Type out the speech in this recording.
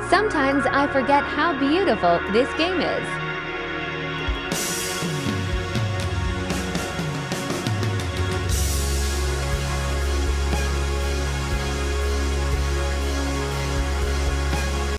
Sometimes I forget how beautiful this game is.